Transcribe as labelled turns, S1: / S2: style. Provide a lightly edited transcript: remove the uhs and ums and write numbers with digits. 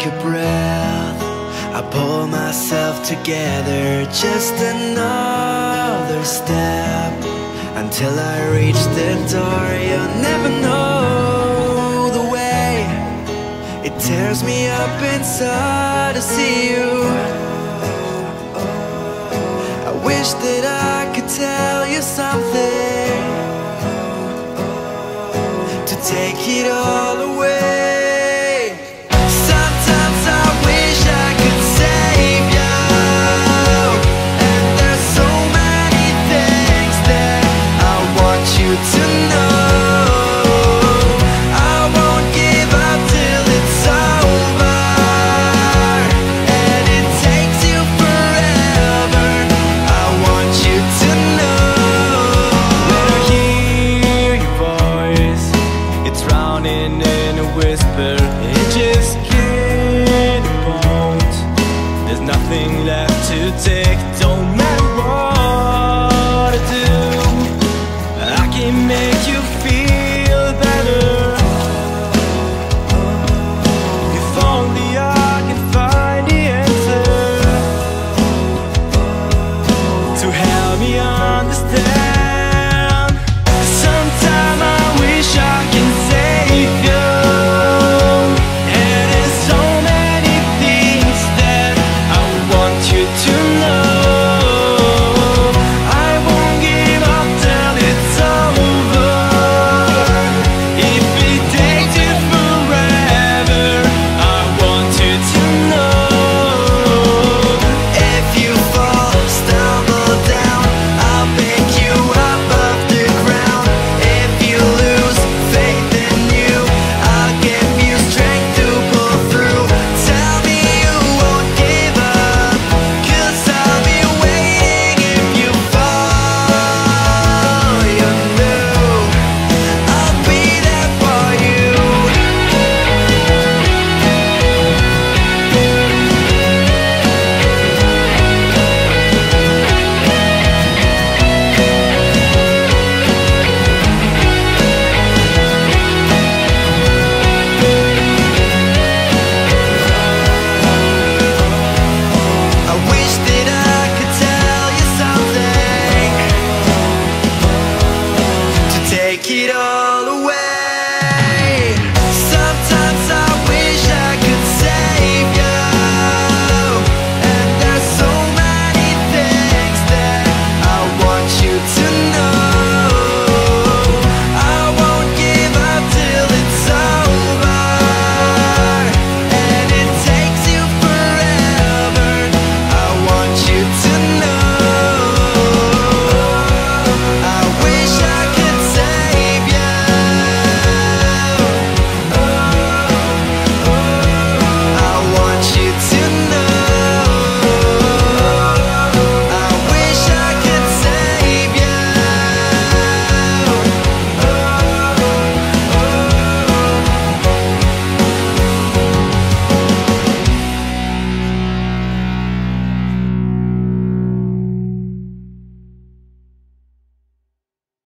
S1: take a breath, I pull myself together. Just another step until I reach the door. You'll never know the way it tears me up inside to see you. I wish that I could tell you something to take it all away. Sometimes I wish I could save you, and there's so many things that I want you to know. I won't give up till it's over, and it takes you forever. I want you to know. When I hear your voice, it's drowning in a whisper. It just can't hold. There's nothing left to take